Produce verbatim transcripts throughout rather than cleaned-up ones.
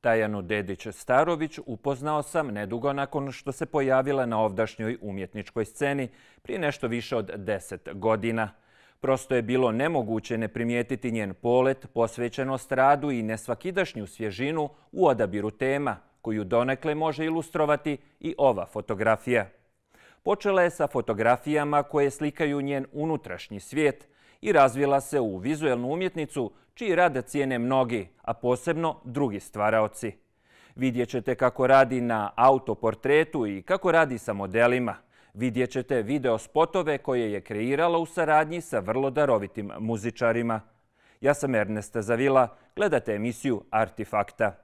Tajanu Dedić-Starović upoznao sam nedugo nakon što se pojavila na ovdašnjoj umjetničkoj sceni prije nešto više od deset godina. Prosto je bilo nemoguće ne primijetiti njen polet, posvećenost radu i nesvakidašnju svježinu u odabiru tema, koju donekle može ilustrovati i ova fotografija. Počela je sa fotografijama koje slikaju njen unutrašnji svijet i razvila se u vizuelnu umjetnicu čiji rad cijene mnogi, a posebno drugi stvaraoci. Vidjet ćete kako radi na autoportretu i kako radi sa modelima. Vidjet ćete video spotove koje je kreirala u saradnji sa vrlo darovitim muzičarima. Ja sam Ernesta Zavila, gledate emisiju Artifakta.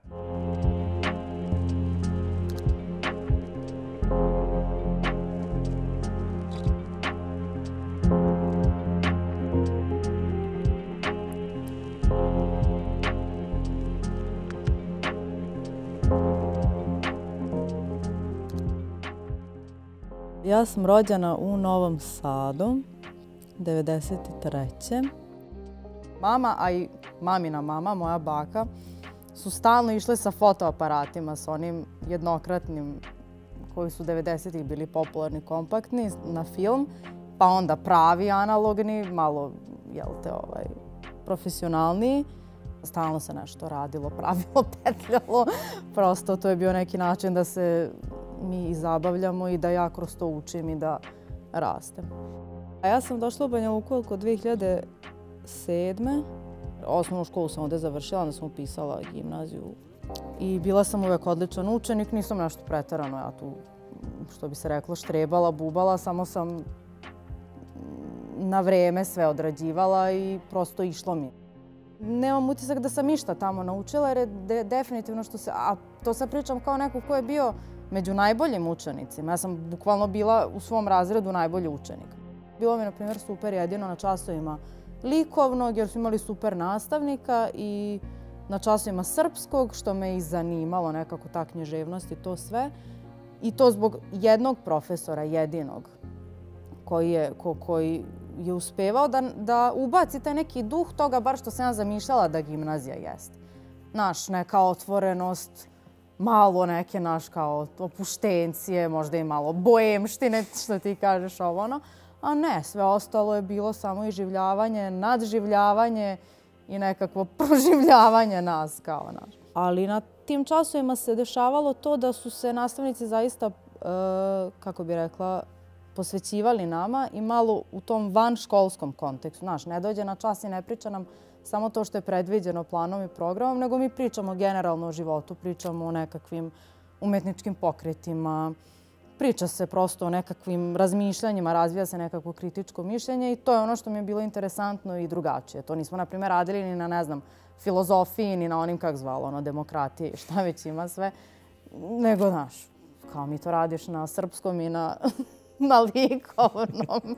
Ja sam rođena u Novom Sadu, devedeset treće Mama, a i mamina mama, moja baka, su stalno išle sa fotoaparatima, s onim jednokratnim koji su devedesetih bili popularni, kompaktni, na film, pa onda pravi analogni, malo, jel te, ovaj, profesionalniji. Stalno se nešto radilo, pravilo, petljalo. Prosto to je bio neki način da se mi i zabavljamo i da ja kroz to učim i da rastem. A ja sam došla u Banja Luku oko dve hiljade sedme Osnovnu školu sam ovdje završila, onda sam upisala gimnaziju. I bila sam uvek odličan učenik, nisam nešto preterano, ja tu, što bi se reklo, štrebala, bubala, samo sam na vreme sve odrađivala i prosto išlo mi. Nemam utisak da sam išta tamo naučila, jer je de definitivno što se... A to sad pričam kao neko ko je bio među najboljim učenicima. Ja sam bukvalno bila u svom razredu najbolji učenik. Bilo mi, na primjer, super jedino na časovima likovnog, jer su imali super nastavnika, i na časovima srpskog, što me i zanimalo, nekako ta književnost i to sve. I to zbog jednog profesora, jedinog, koji je, ko, koji je uspevao da, da ubaci taj neki duh toga, bar što sam ja zamišljala da gimnazija jeste. Naš, neka otvorenost, malo neke naš kao opuštencije, možda i malo boemštine, što ti kažeš ovo ono. A ne, sve ostalo je bilo samo iživljavanje, nadživljavanje i nekakvo proživljavanje nas kao naš. Ali na tim časovima se dešavalo to da su se nastavnici zaista, kako bi rekla, posvećivali nama i malo u tom vanškolskom kontekstu. Znaš, ne dođe na čas i ne priča nam samo to što je predviđeno planom i programom, nego mi pričamo generalno o životu, pričamo o nekakvim umetničkim pokretima, priča se prosto o nekakvim razmišljanjima, razvija se nekakvo kritičko mišljenje i to je ono što mi je bilo interesantno i drugačije. To nismo, na primjer, radili ni na, ne znam, filozofiji, ni na onim, kak zvalo, ono, demokratije i šta već ima sve, nego, znaš, kao mi to radiš na srpskom i na, na likovnom.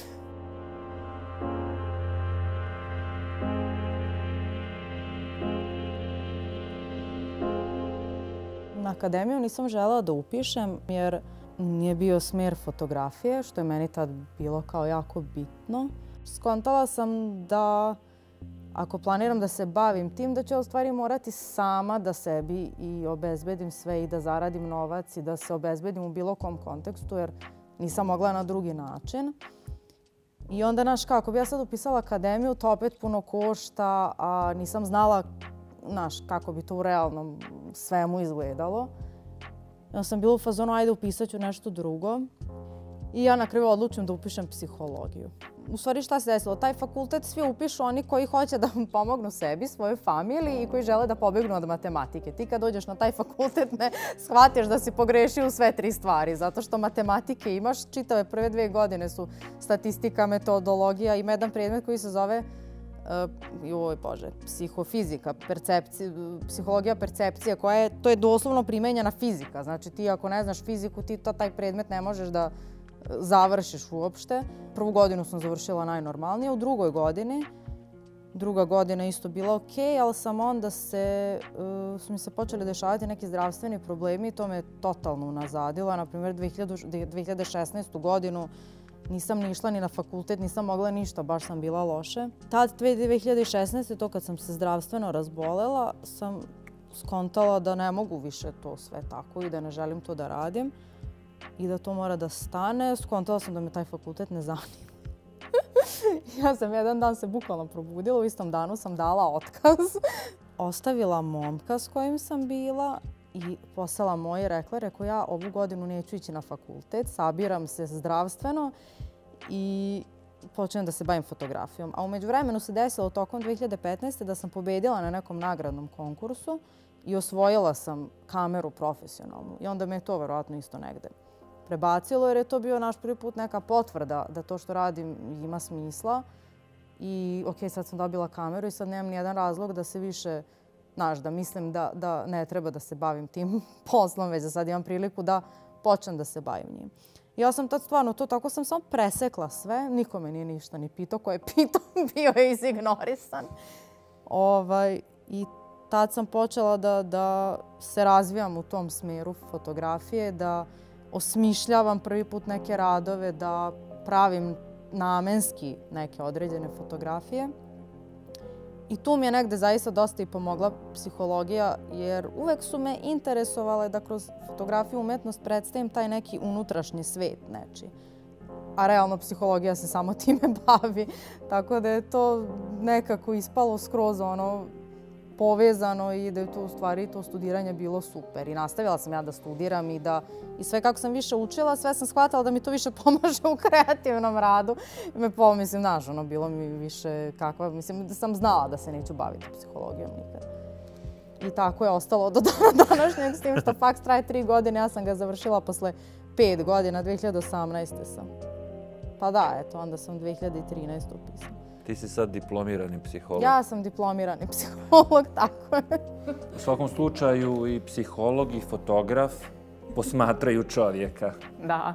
Na akademiju nisam želela da upišem jer nije bio smer fotografije, što je meni tad bilo kao jako bitno. Skontala sam da ako planiram da se bavim tim, da ću u stvari morati sama da sebi i obezbedim sve i da zaradim novac i da se obezbedim u bilo kom kontekstu, jer nisam mogla na drugi način. I onda, znaš, kako bi ja sad upisala akademiju, to opet puno košta, a nisam znala, znaš, kako bi to u realnom svemu izgledalo. Ja sam bila u fazonu, ajde, upisat ću nešto drugo. I ja na kraju odlučim da upišem psihologiju. U stvari, šta se desilo? Taj fakultet svi upišu oni koji hoće da pomognu sebi, svojoj familiji i koji žele da pobegnu od matematike. Ti kad dođeš na taj fakultet ne shvatiš da si pogrešio u sve tri stvari, zato što matematike imaš, čitave prve dve godine su statistika, metodologija, ima jedan predmet koji se zove joj Bože, psihofizika, psihologija percepcije, koja je, to je doslovno primenjena fizika. Znači ti ako ne znaš fiziku, ti to taj predmet ne možeš da završiš uopšte. Prvu godinu sam završila najnormalnije, u drugoj godini, druga godina isto bila ok, ali sam onda se, su mi se počeli dešavati neki zdravstveni problemi i to me totalno unazadilo. Naprimjer, dve hiljade šesnaestu godinu nisam ni išla ni na fakultet, nisam mogla ništa, baš sam bila loše. Tad, dve hiljade šesnaeste. to kad sam se zdravstveno razbolela, sam skontala da ne mogu više to sve tako i da ne želim to da radim i da to mora da stane. Skontala sam da me taj fakultet ne zanima. Ja sam jedan dan se bukvalno probudila, u istom danu sam dala otkaz. Ostavila momka s kojim sam bila i poslala moje i rekla, rekao ja ovu godinu neću ići na fakultet, sabiram se zdravstveno i počnem da se bavim fotografijom. A u međuvremenu se desilo tokom dve hiljade petnaeste. da sam pobedila na nekom nagradnom konkursu i osvojila sam kameru profesionalnu. I onda me je to verovatno isto negde prebacilo jer je to bio naš prvi put neka potvrda da to što radim ima smisla. I ok, sad sam dobila kameru i sad nemam nijedan razlog da se više, znaš, da mislim da, da ne treba da se bavim tim poslom, već da sad imam priliku da počnem da se bavim njim. Ja sam tad stvarno to, tako sam samo presekla sve, niko me nije ništa ni pitao, ko je pitao bio je izignorisan. Ovaj, I tad sam počela da, da se razvijam u tom smeru fotografije, da osmišljavam prvi put neke radove, da pravim namenski neke određene fotografije. I tu mi je negde zaista dosta i pomogla psihologija, jer uvek su me interesovale da kroz fotografiju umetnost predstavim taj neki unutrašnji svet nečiji. A realno psihologija se samo time bavi. Tako da je to nekako ispalo skroz ono povezano i da je to u stvari to studiranje bilo super. I nastavila sam ja da studiram i da i sve kako sam više učila, sve sam shvatala da mi to više pomaže u kreativnom radu. I me po, mislim, znaš, ono, bilo mi više kakva, mislim, da sam znala da se neću baviti psihologijom nikad. I tako je ostalo do dana današnjeg, s tim što faks traje tri godine, ja sam ga završila posle pet godina, dve hiljade osamnaeste. sam. Pa da, eto, onda sam dve hiljade trinaeste. upisala. Ti si sad diplomirani psiholog. Ja sam diplomirani psiholog, tako je. U svakom slučaju i psiholog i fotograf posmatraju čovjeka. Da.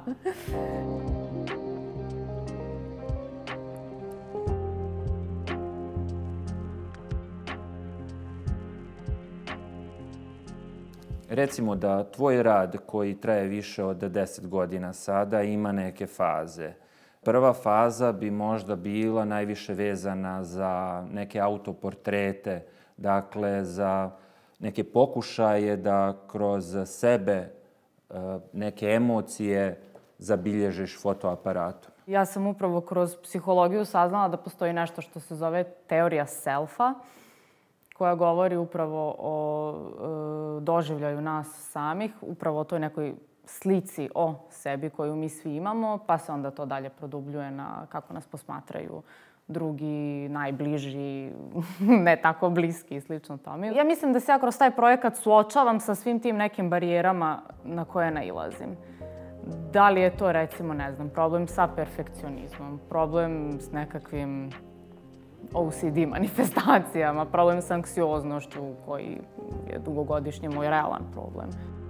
Recimo da tvoj rad koji traje više od deset godina sada ima neke faze. Prva faza bi možda bila najviše vezana za neke autoportrete, dakle za neke pokušaje da kroz sebe neke emocije zabilježiš fotoaparatom. Ja sam upravo kroz psihologiju saznala da postoji nešto što se zove teorija selfa, koja govori upravo o doživljaju nas samih, upravo o toj nekoj slici o sebi koju mi svi imamo, pa se onda to dalje produbljuje na kako nas posmatraju drugi, najbliži, ne tako bliski i slično tome. Ja mislim da se ja kroz taj projekat suočavam sa svim tim nekim barijerama na koje nailazim. Da li je to, recimo, ne znam, problem sa perfekcionizmom, problem s nekakvim O C D manifestacijama, problem s anksioznošću koji je dugogodišnji moj realan problem.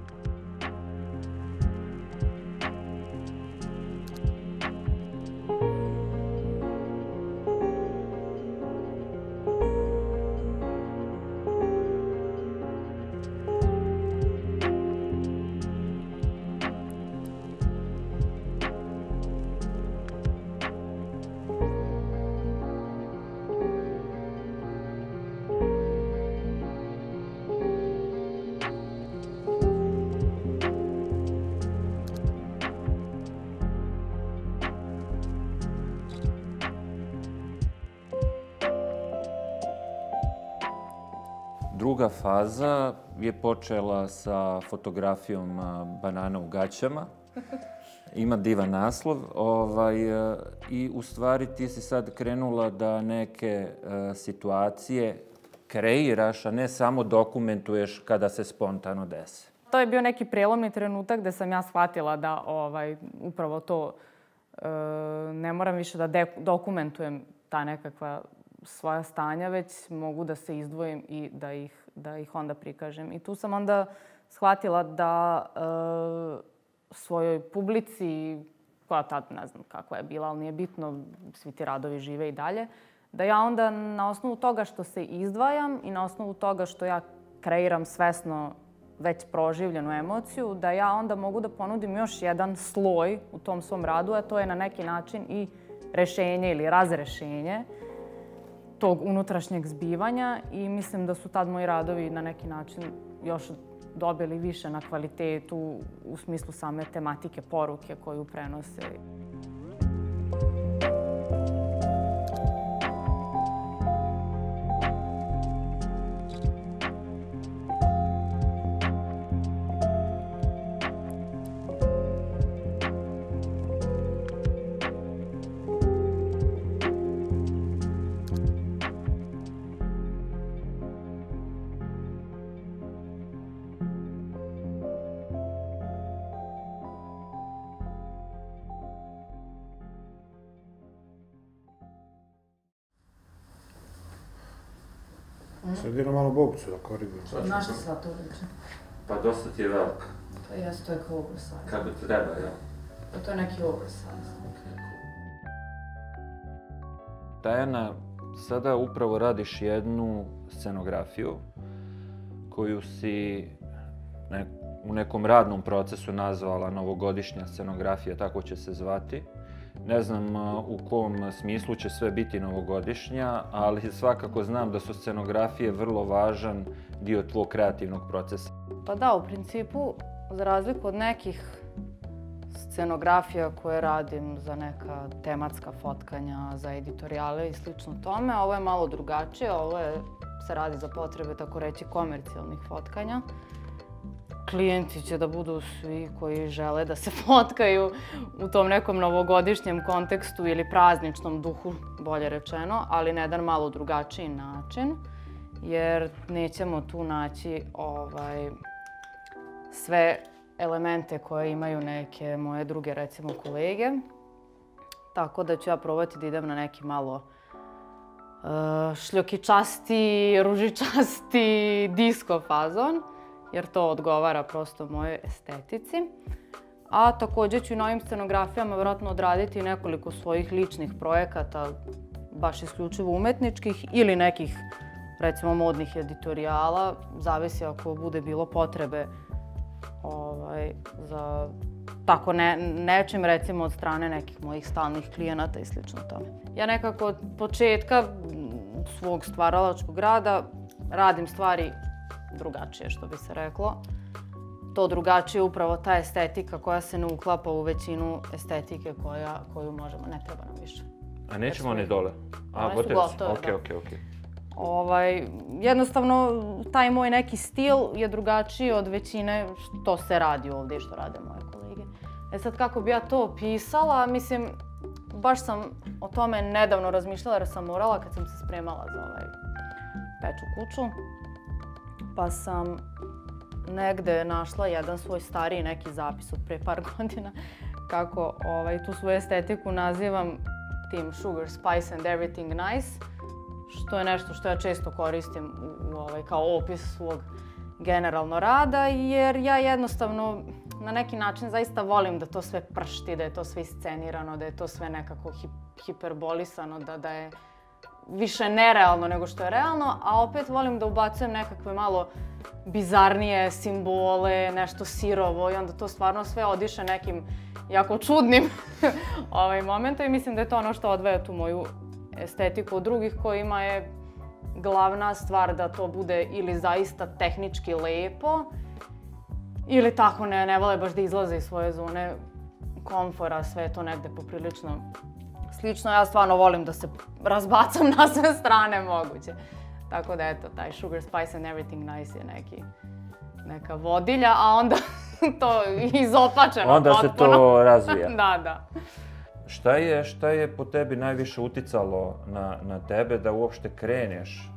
Druga faza je počela sa fotografijom banana u gaćama. Ima divan naslov. Ovaj, I u stvari ti si sad krenula da neke situacije kreiraš, a ne samo dokumentuješ kada se spontano dese. To je bio neki prelomni trenutak gde sam ja shvatila da ovaj, upravo to e, ne moram više da de dokumentujem ta nekakva svoja stanja, već mogu da se izdvojim i da ih, da ih onda prikažem. I tu sam onda shvatila da e, svojoj publici, koja tad ne znam kakva je bila, ali nije bitno, svi ti radovi žive i dalje, da ja onda na osnovu toga što se izdvajam i na osnovu toga što ja kreiram svesno već proživljenu emociju, da ja onda mogu da ponudim još jedan sloj u tom svom radu, a to je na neki način i rešenje ili razrešenje tog unutrašnjeg zbivanja i mislim da su tad moji radovi na neki način još dobili više na kvalitetu u smislu same tematike, poruke koju prenose. Sad idem malo bobicu da korigujem. Naša sva to liče. Pa dosta ti je velika. To jeste, to je kao oversize. Kako treba, jel? Pa to je neki oversize. Tajana, sada upravo radiš jednu scenografiju koju si u nekom radnom procesu nazvala novogodišnja scenografija, tako će se zvati. Ne znam u kom smislu će sve biti novogodišnja, ali svakako znam da su scenografije vrlo važan dio tvog kreativnog procesa. Pa da, u principu, za razliku od nekih scenografija koje radim za neka tematska fotkanja, za editorijale i slično tome, ovo je malo drugačije. Ovo je, se radi za potrebe, tako reći, komercijalnih fotkanja. Klijenti će da budu svi koji žele da se fotkaju u tom nekom novogodišnjem kontekstu ili prazničnom duhu, bolje rečeno, ali na jedan malo drugačiji način, jer nećemo tu naći ovaj, sve elemente koje imaju neke moje druge, recimo, kolege. Tako da ću ja probati da idem na neki malo uh, šljokičasti, ružičasti disko fazon, jer to odgovara prosto mojoj estetici. A također ću na ovim scenografijama vjerojatno odraditi nekoliko svojih ličnih projekata, baš isključivo umetničkih ili nekih, recimo, modnih editorijala, zavisi ako bude bilo potrebe ovaj, za tako ne, nečim, recimo, od strane nekih mojih stalnih klijenata i slično tome. Ja nekako od početka svog stvaralačkog rada radim stvari drugačije, što bi se reklo. To drugačije je upravo ta estetika koja se ne uklapa u većinu estetike koja, koju možemo, ne treba nam više. A nećemo one dole? A, one su gotove, okay, da. Okay, okay. Ovaj, jednostavno, taj moj neki stil je drugačiji od većine što se radi ovdje i što rade moje kolege. E sad, kako bi ja to opisala, mislim, baš sam o tome nedavno razmišljala jer sam morala kad sam se spremala za ovaj Peču kuću. Pa sam negde našla jedan svoj stariji neki zapis od pre par godina kako ovaj, tu svoju estetiku nazivam tim Sugar, Spice and Everything Nice, što je nešto što ja često koristim u, u, ovaj, kao opis svog generalno rada, jer ja jednostavno na neki način zaista volim da to sve pršti, da je to sve iscenirano, da je to sve nekako hip, hiperbolisano, da, da je više nerealno nego što je realno, a opet volim da ubacujem nekakve malo bizarnije simbole, nešto sirovo i onda to stvarno sve odiše nekim jako čudnim ovaj, momentom i mislim da je to ono što odvaja tu moju estetiku od drugih kojima je glavna stvar da to bude ili zaista tehnički lepo ili tako ne, ne vole baš da izlaze iz svoje zone komfora, sve je to negde poprilično slično. Ja stvarno volim da se razbacam na sve strane moguće. Tako da eto, taj Sugar, Spice and Everything Nice je neki, neka vodilja, a onda to izopačeno onda potpuno. Se to razvija. Da, da. Šta je, šta je po tebi najviše uticalo na, na tebe da uopšte kreneš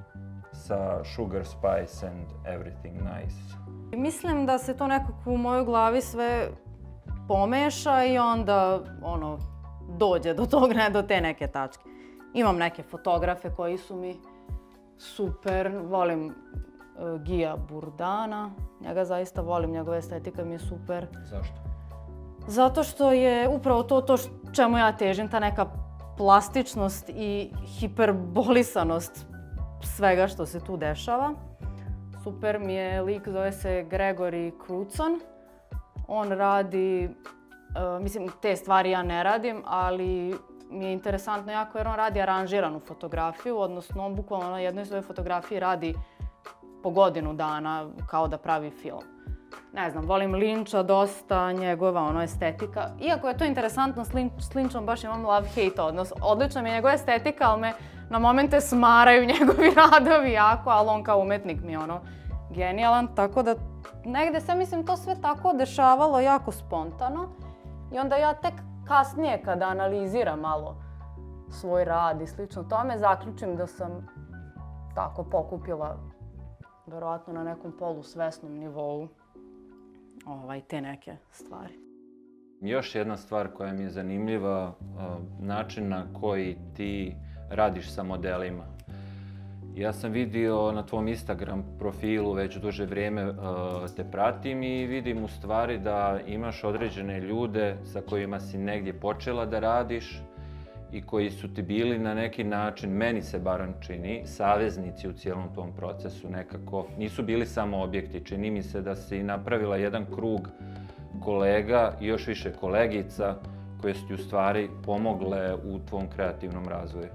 sa Sugar, Spice and Everything Nice? Mislim da se to nekako u mojoj glavi sve pomeša i onda ono, dođe do tog, ne, do te neke tačke. Imam neke fotografe koji su mi super, volim uh, Gija Burdana, njega zaista volim, njegova estetika mi je super. Zašto? Zato što je upravo to, to čemu ja težim, ta neka plastičnost i hiperbolisanost svega što se tu dešava. Super mi je lik, zove se Gregory Crewdson. On radi, uh, mislim, te stvari ja ne radim, ali mi je interesantno jako jer on radi aranžiranu fotografiju, odnosno on bukvalno na jednoj svojoj fotografiji radi po godinu dana kao da pravi film. Ne znam, volim Linča dosta, njegova ono estetika. Iako je to interesantno, s, Lin, s Linčom baš imam love-hate odnos. Odlična mi je njegova estetika, ali me na momente smaraju njegovi radovi jako, ali on kao umetnik mi je ono genijalan. Tako da negde se, mislim, to sve tako dešavalo jako spontano. I onda ja tek kasnije kada analiziram malo svoj rad i slično tome, zaključim da sam tako pokupila, verovatno na nekom polusvesnom nivou, ovaj, te neke stvari. Još jedna stvar koja mi je zanimljiva, način na koji ti radiš sa modelima. Ja sam vidio na tvom Instagram profilu, već duže vrijeme te pratim i vidim u stvari da imaš određene ljude sa kojima si negdje počela da radiš i koji su ti bili na neki način, meni se barem čini, saveznici u cijelom tom procesu nekako. Nisu bili samo objekti, čini mi se da si napravila jedan krug kolega i još više kolegica koje su ti u stvari pomogle u tvom kreativnom razvoju.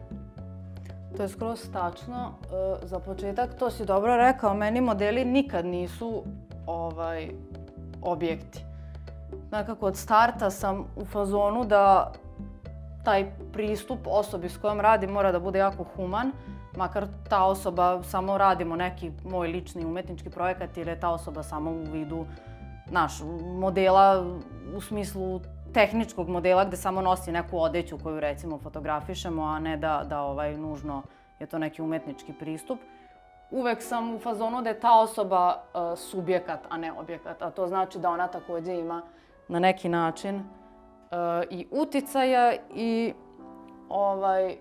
To je skroz tačno. Za početak, to si dobro rekao, meni modeli nikad nisu ovaj, objekti. Nekako od starta sam u fazonu da taj pristup osobi s kojom radim mora da bude jako human, makar ta osoba samo radimo neki moj lični umetnički projekat jer je ta osoba samo u vidu naš modela u smislu tehničkog modela gde samo nosi neku odeću koju recimo fotografišemo, a ne da, da ovaj, nužno je to neki umetnički pristup. Uvek sam u fazonu da je ta osoba uh, subjekat, a ne objekat, a to znači da ona također ima na neki način uh, i uticaja i ovaj,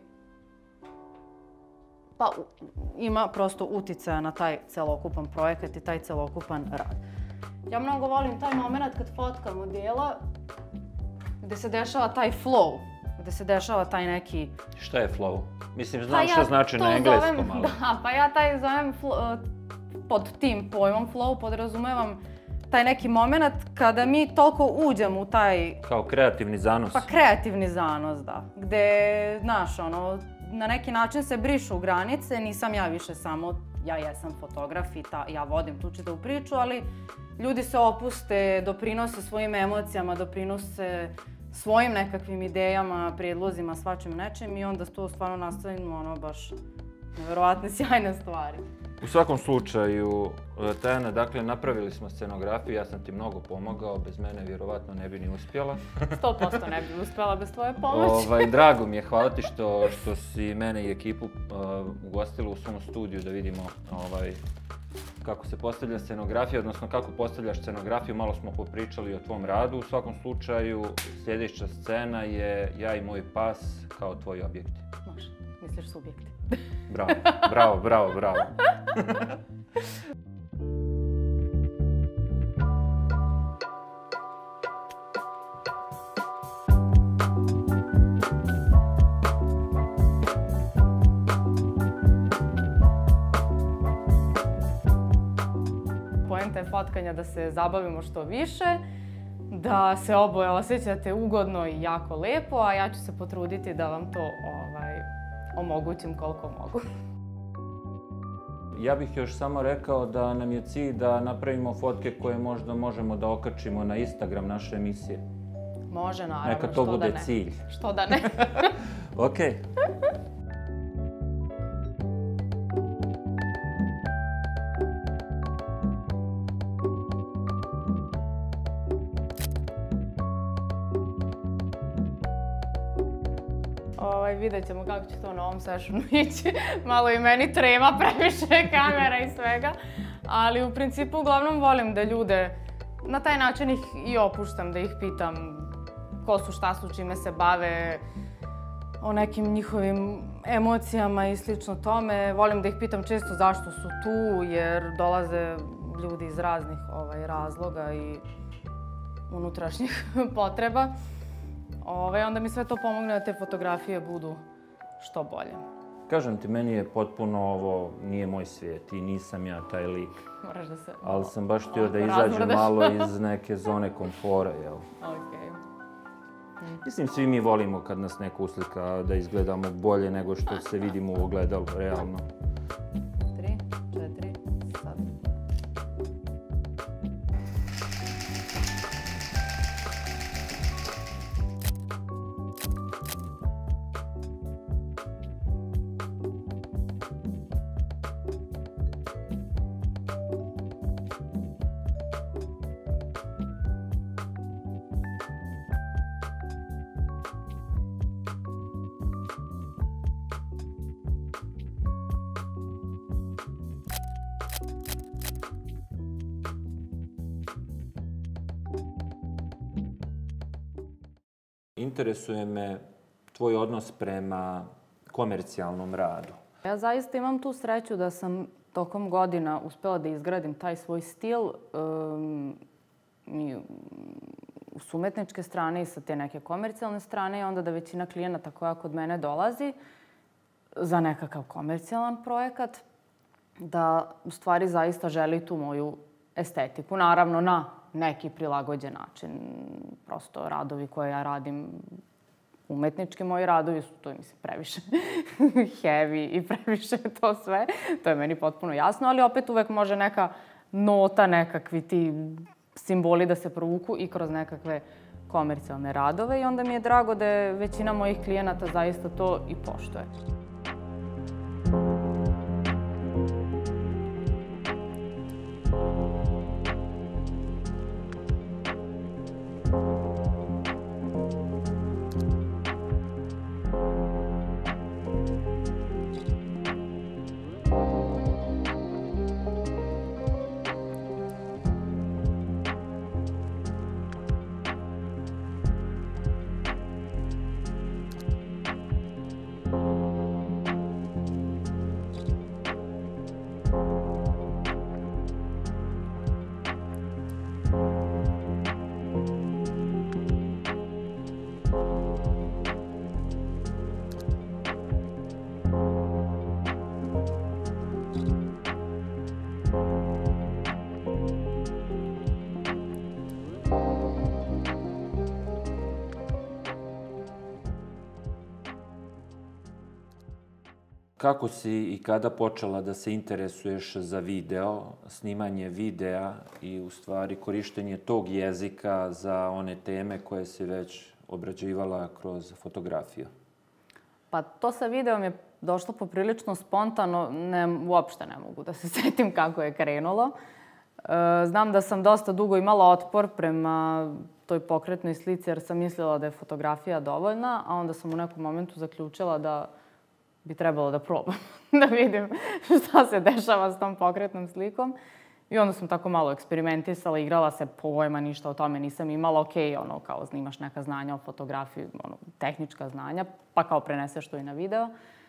pa ima prosto uticaja na taj celokupan projekat i taj celokupan rad. Ja mnogo volim taj moment kad fotkam modela gde se dešava taj flow, gde se dešava taj neki... Šta je flow? Mislim, znam što znači na engleskom, ali... Da, pa ja taj zovem pod tim pojmom flow podrazumevam taj neki moment kada mi toliko uđemo u taj... Kao kreativni zanos. Pa kreativni zanos, da. Gde, znaš, ono, na neki način se brišu granice, nisam ja više samo, ja jesam fotograf i ta, ja vodim tu čitavu priču, ali ljudi se opuste, doprinose svojim emocijama, doprinose svojim nekakvim idejama, prijedlozima, svačim nečem i onda to stvarno nastavimo ono baš nevjerovatne, sjajne stvari. U svakom slučaju, Tejana, dakle, napravili smo scenografiju, ja sam ti mnogo pomogao, bez mene vjerovatno ne bi ni uspjela. sto posto ne bi uspjela bez tvoje pomoći. Ovaj, drago mi je, hvala ti što, što si mene i ekipu uh, ugostila u svom studiju da vidimo ovaj, kako se postavlja scenografija, odnosno kako postavljaš scenografiju, malo smo popričali o tvom radu. U svakom slučaju, sljedeća scena je ja i moj pas kao tvoji objekti. Može, misliš subjekti. Bravo, bravo, bravo, bravo. Poenta je fotkanja da se zabavimo što više, da se oboje osjećate ugodno i jako lepo, a ja ću se potruditi da vam to ovaj, omogućim koliko mogu. Ja bih još samo rekao da nam je cilj da napravimo fotke koje možda možemo da okačimo na Instagram naše emisije. Može, naravno, neka to što bude da ne. cilj. Što da ne. Okej. Ovaj, vidjet ćemo kako će to na ovom sessionu ići. Malo i meni trema previše kamera i svega. Ali u principu uglavnom volim da ljude, na taj način ih i opuštam, da ih pitam ko su, šta su, čime se bave, o nekim njihovim emocijama i slično tome. Volim da ih pitam često zašto su tu, jer dolaze ljudi iz raznih ovaj, razloga i unutrašnjih potreba. Ove, onda mi sve to pomogne da te fotografije budu što bolje. Kažem ti, meni je potpuno ovo, nije moj svijet i nisam ja taj lik. Moraš da se... Ali sam baš htio da izađem malo iz neke zone komfora, jel? Okej. Mislim, svi mi volimo kad nas neko uslika da izgledamo bolje nego što se vidimo u ogledalu, realno. Tri, četiri, sad. Interesuje me tvoj odnos prema komercijalnom radu. Ja zaista imam tu sreću da sam tokom godina uspela da izgradim taj svoj stil um, i s umetničke strane i sa te neke komercijalne strane i onda da većina klijenata koja kod mene dolazi za nekakav komercijalan projekat, da u stvari zaista želi tu moju estetiku. Naravno, na neki prilagođen način. Prosto radovi koje ja radim, umetnički moji radovi su, to je mislim previše heavy i previše to sve. To je meni potpuno jasno, ali opet uvek može neka nota, nekakvi ti simboli da se provuku i kroz nekakve komercijalne radove i onda mi je drago da je većina mojih klijenata zaista to i poštuje. Kako si i kada počela da se interesuješ za video, snimanje videa i u stvari korištenje tog jezika za one teme koje si već obrađivala kroz fotografiju? Pa to sa videom je došlo poprilično spontano, ne, uopšte ne mogu da se setim kako je krenulo. E, znam da sam dosta dugo imala otpor prema toj pokretnoj slici jer sam mislila da je fotografija dovoljna, a onda sam u nekom momentu zaključila da bi trebalo da probam, da vidim šta se dešava s tom pokretnom slikom. I onda sam tako malo eksperimentisala, igrala se, pojma, ništa o tome nisam imala. Okej, ono, kao snimaš neka znanja o fotografiji, ono, tehnička znanja, pa kao preneseš to i na video.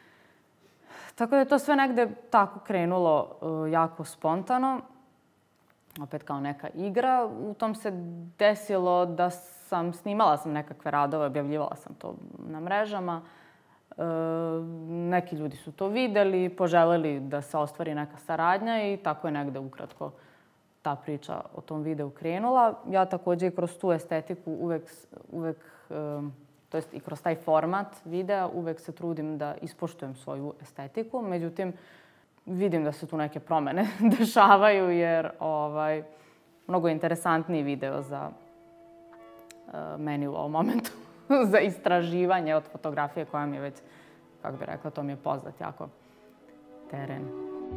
Tako da je to sve negde tako krenulo uh, jako spontano. Opet kao neka igra. U tom se desilo da sam snimala sam nekakve radove, objavljivala sam to na mrežama. E, neki ljudi su to videli, poželeli da se ostvari neka saradnja i tako je negde ukratko ta priča o tom videu krenula. Ja također i kroz tu estetiku uvek, uvek e, to jest i kroz taj format videa uvek se trudim da ispoštujem svoju estetiku. Međutim, vidim da se tu neke promene dešavaju jer ovaj, mnogo je interesantniji video za e, meni u ovom momentu. Za istraživanje od fotografije koja mi je već, kako bih rekla, to mi je poznat jako teren.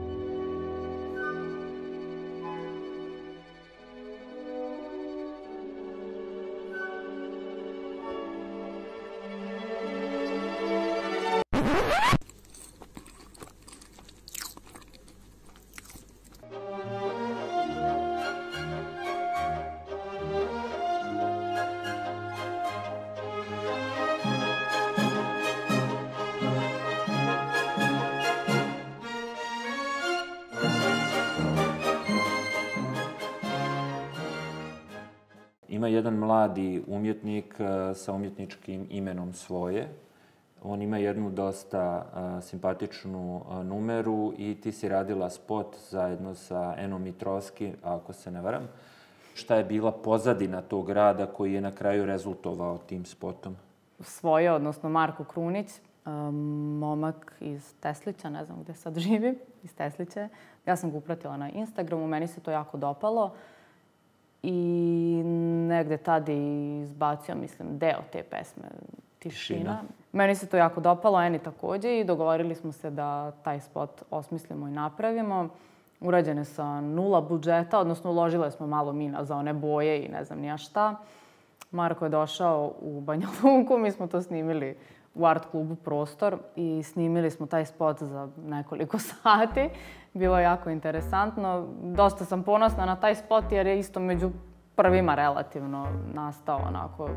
Ima jedan mladi umjetnik sa umjetničkim imenom Svoje. On ima jednu dosta simpatičnu numeru i ti si radila spot zajedno sa Enom Mitrovski, ako se ne varam. Šta je bila pozadina tog rada koji je na kraju rezultovao tim spotom? Svoje, odnosno Marko Krunić, momak iz Teslića, ne znam gde sad živi, iz Teslića. Ja sam ga upratila na Instagramu, meni se to jako dopalo i negde tad je izbacio, mislim, deo te pesme Tišina. Tišina. Meni se to jako dopalo, Eni takođe, i dogovorili smo se da taj spot osmislimo i napravimo. Urađene sa nula budžeta, odnosno uložile smo malo mina za one boje i ne znam nija šta. Marko je došao u Banja Luku, mi smo to snimili u art klubu Prostor i snimili smo taj spot za nekoliko sati. Bilo je jako interesantno. Dosta sam ponosna na taj spot jer je isto među prvima relativno nastao onako.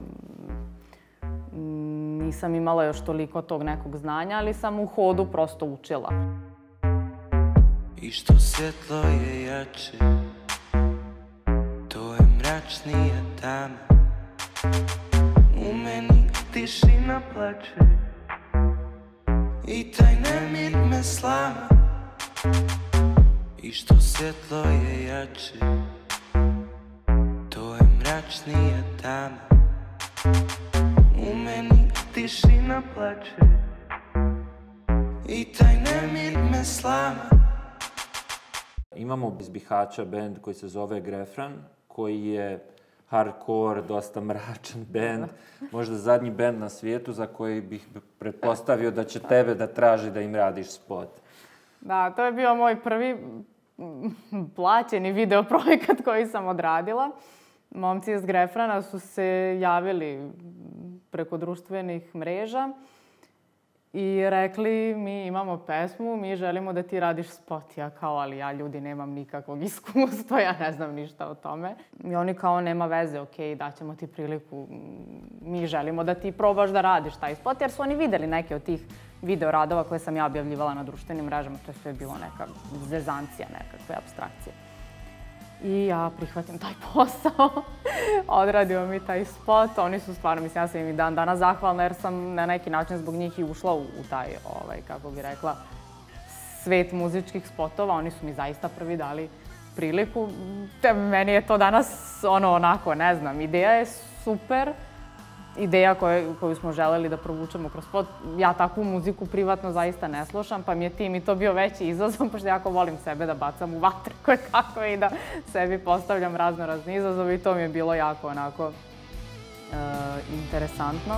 Nisam imala još toliko tog nekog znanja, ali sam u hodu prosto učila. I što svjetlo je jače, to je mračnija tama. U meni tišina plače i taj nemir me slama. I što svjetlo je jače, to je mračnija tama. U meni tišina plače i taj nemir me slama. Imamo iz Bihaća bend koji se zove Grefran, koji je hardcore, dosta mračan bend. Možda zadnji bend na svijetu za koji bih pretpostavio da će tebe da traži da im radiš spot. Da, to je bio moj prvi plaćeni video projekat koji sam odradila. Momci iz Grefrana su se javili preko društvenih mreža i rekli, mi imamo pesmu, mi želimo da ti radiš spot. Ja kao, ali ja ljudi nemam nikakvog iskustva, ja ne znam ništa o tome. I oni kao, nema veze, okej, daćemo ti priliku. Mi želimo da ti probaš da radiš taj spot, jer su oni videli neke od tih video radova koje sam ja objavljivala na društvenim mrežama. To je sve bilo neka zezancija, nekakve apstrakcije. I ja prihvatim taj posao, odradimo mi taj spot. Oni su stvarno, mislim, ja sam im i dan danas zahvalna jer sam na neki način zbog njih i ušla u, u taj, ovaj, kako bi rekla, svet muzičkih spotova. Oni su mi zaista prvi dali priliku. Te, meni je to danas ono onako, ne znam, ideja je super. Ideja koju, koju smo želeli da provučemo kroz spot. Ja takvu muziku privatno zaista ne slušam, pa mi je tim i to bio veći izazov, pošto jako volim sebe da bacam u vatru koje kako i da sebi postavljam razno razne izazove i to mi je bilo jako onako uh, interesantno.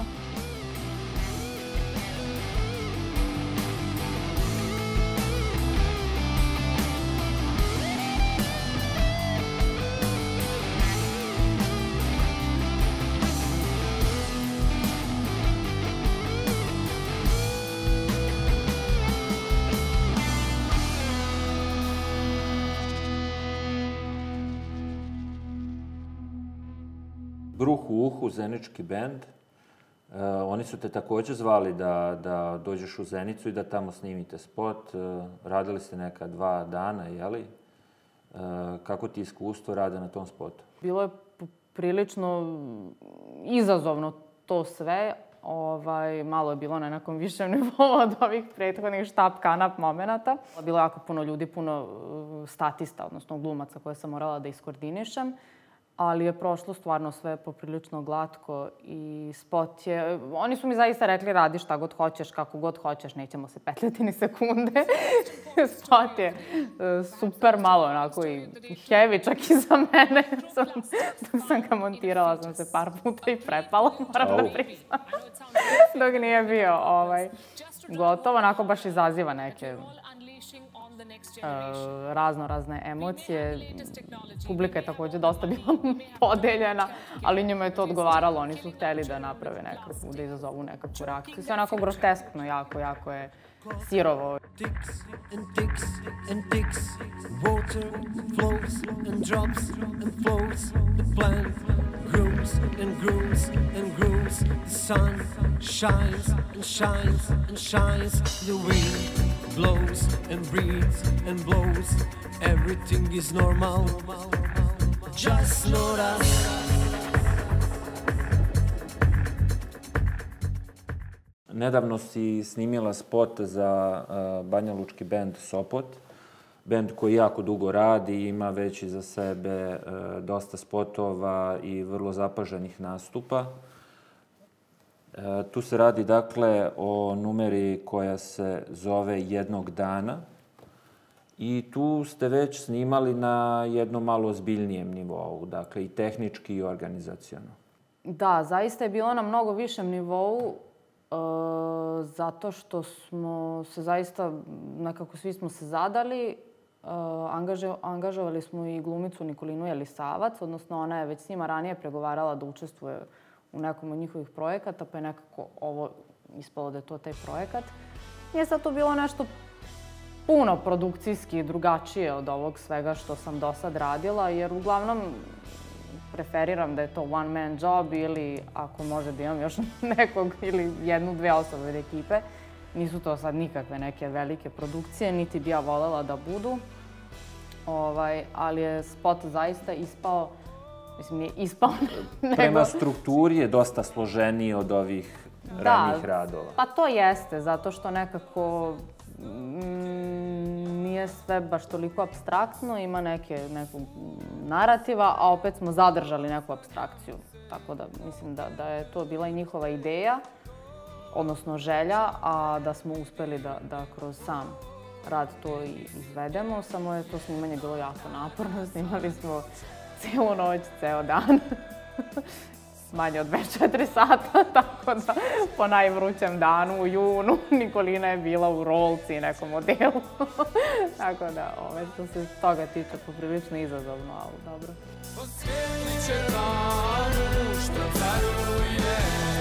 Bruh u uhu, zenički bend. Uh, oni su te također zvali da, da dođeš u Zenicu i da tamo snimite spot. Uh, radili ste neka dva dana, jeli? Uh, kako ti iskustvo rade na tom spotu? Bilo je prilično izazovno to sve. Ovaj, malo je bilo na nekom višem nivou od ovih prethodnih štap-kanap momenata. Bilo je jako puno ljudi, puno statista, odnosno glumaca koje sam morala da iskoordinišem. Ali je prošlo stvarno sve poprilično glatko i spot je... Oni su mi zaista rekli radi šta god hoćeš, kako god hoćeš, nećemo se petljati ni sekunde. Spot je super malo onako i heavy čak i za mene. Dok sam ga montirala sam se par puta i prepala, moram da priznam. Dok nije bio ovaj, gotovo, onako baš izaziva neke... razno razne emocije. Publika je također dosta bila podeljena, ali njima je to odgovaralo. Oni su hteli da naprave nekakvu, da izazovu nekakvu reakciju. Sve onako groteskno, jako, jako je sirovo. Grows and grows and grows. The sun shines and shines and shines. The wind blows and breathes and blows. Everything is normal, just not us. Nedavno si snimila spot za uh, banjalučki bend Sopot. bend koji jako dugo radi, ima već iza sebe dosta spotova i vrlo zapaženih nastupa. Tu se radi, dakle, o numeri koja se zove Jednog dana. I tu ste već snimali na jednom malo ozbiljnijem nivou, dakle, i tehnički i organizaciono. Da, zaista je bilo na mnogo višem nivou, zato što smo se zaista, nekako svi smo se zadali. Angažovali smo i glumicu Nikolinu Jelisavac, odnosno ona je već s njima ranije pregovarala da učestvuje u nekom od njihovih projekata, pa je nekako ovo ispalo da je to taj projekat. Nije sad to bilo nešto puno produkcijski drugačije od ovog svega što sam do sad radila, jer uglavnom preferiram da je to one man job ili ako može da imam još nekog ili jednu, dve osobe od ekipe. Nisu to sad nikakve neke velike produkcije, niti bi ja voljela da budu. Ali je spot zaista ispao, mislim nije ispao nego... Prema strukturi je dosta složeniji od ovih ranijih radova. Pa to jeste, zato što nekako nije sve baš toliko apstraktno, ima nekog narativa, a opet smo zadržali neku apstrakciju. Tako da mislim da je to bila i njihova ideja, odnosno želja, a da smo uspeli da kroz sam rad to i izvedemo. Samo je to snimanje bilo jako naporno, snimali smo celu noć, ceo dan. Manje od dvadeset četiri sata, tako da po najvrućem danu u junu Nikolina je bila u rolci nekom modelu. Tako da, što se toga tiče, poprilično izazovno, ali dobro. Osvijetlit će danu što caruje.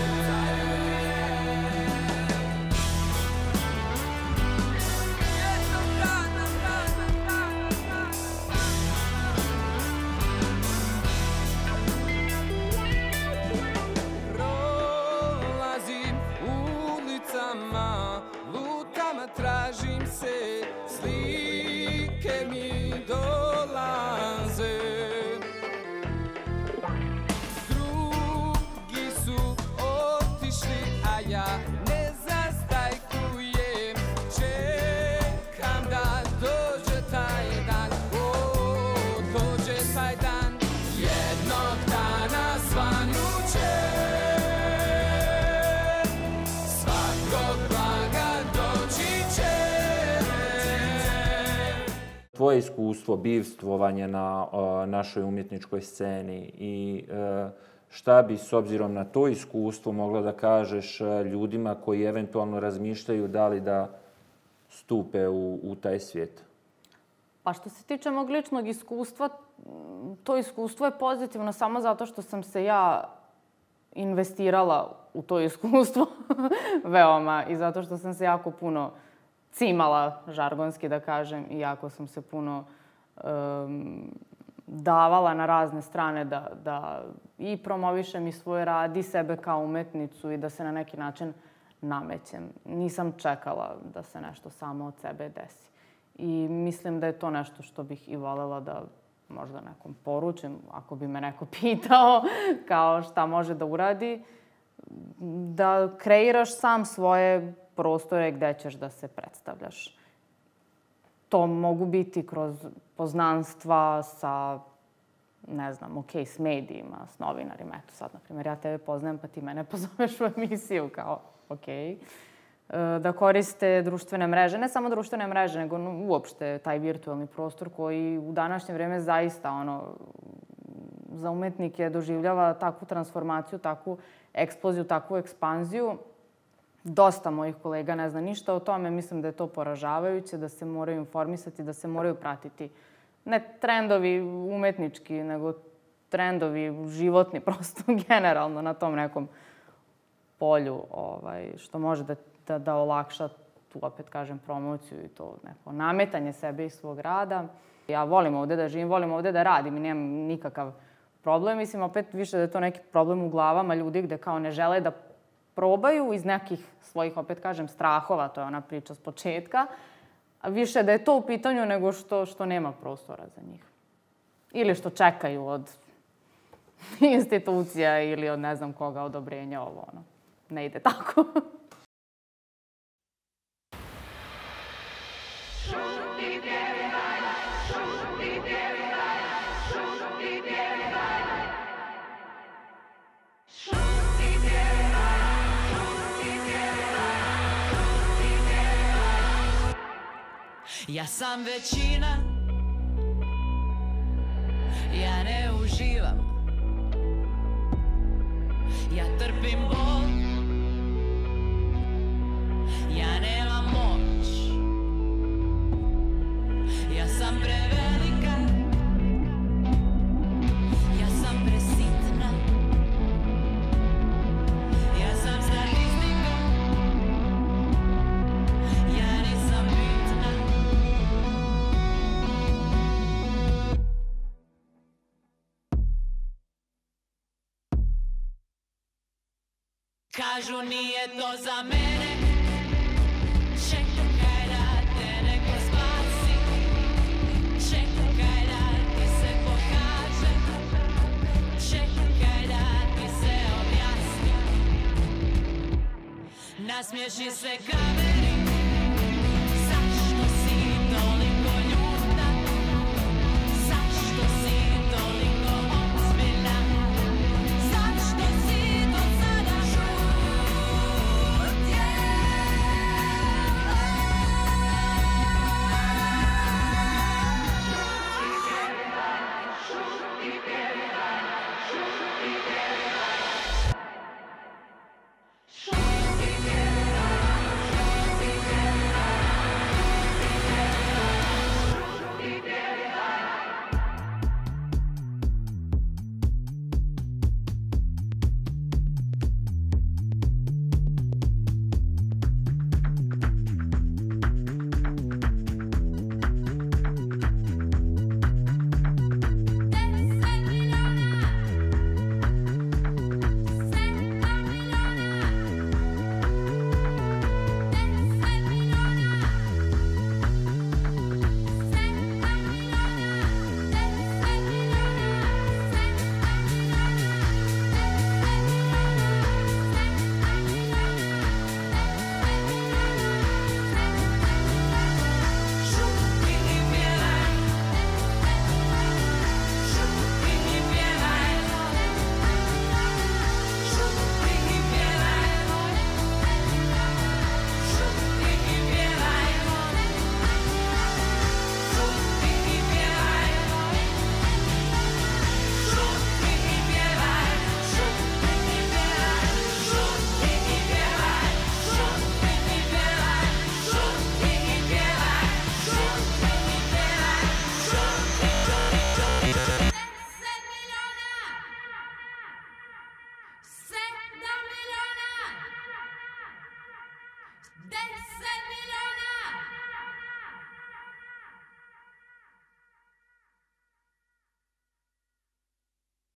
Tražim se, slike mi dolaze. Drugi su otišli, a ja ne zastajkujem. Čekam da dođe taj dan, o, dođe taj dan. Jednog dana svanuće svakog blaga doći. Tvoje iskustvo, bivstvovanje na našoj umjetničkoj sceni i šta bi s obzirom na to iskustvo mogla da kažeš ljudima koji eventualno razmišljaju da li da stupe u taj svijet? Pa što se tiče mog ličnog iskustva, to iskustvo je pozitivno samo zato što sam se ja investirala u to iskustvo veoma i zato što sam se jako puno cimala, žargonski da kažem, i jako sam se puno davala na razne strane da i promovišem i svoj rad i sebe kao umetnicu i da se na neki način namećem. Nisam čekala da se nešto samo od sebe desi. I mislim da je to nešto što bih i voljela da možda nekom poručim, ako bi me neko pitao kao šta može da uradi, da kreiraš sam svoje prostore gde ćeš da se predstavljaš. To mogu biti kroz poznanstva sa, ne znam, ok, s medijima, s novinarima. Eto sad, na primjer, ja tebe poznajem pa ti mene pozoveš u emisiju kao ok. Da koriste društvene mreže, ne samo društvene mreže, nego uopšte taj virtualni prostor koji u današnje vreme zaista ono, za umetnike doživljava takvu transformaciju, takvu eksploziju, takvu ekspanziju. Dosta mojih kolega ne zna ništa o tome. Mislim da je to poražavajuće, da se moraju informisati, da se moraju pratiti. Ne trendovi umetnički, nego trendovi životni, prosto generalno na tom nekom polju, što može da olakša tu, opet kažem, promociju i to neko nametanje sebe i svog rada. Ja volim ovde da živim, volim ovde da radim i nemam nikakav problem. Mislim, opet više da je to neki problem u glavama ljudi gde kao ne žele da probaju iz nekih svojih, opet kažem, strahova, to je ona priča s početka, a više da je to u pitanju nego što nema prostora za njih. Ili što čekaju od institucija ili od ne znam koga odobrenja ovo, ono. Ne ide tako. Šuti, vjeruj, Ja sam većina, ja ne uživam, ja trpim bol, ja nemam moć, ja sam prevelika, ja sam presitna, ja sam statistika, ja nisam bitna. Kažu nije to za mene, čekaj da te neko spasi, čekaj da ti se pokaže, čekaj da ti se objasni. Nasmiješi se kamera.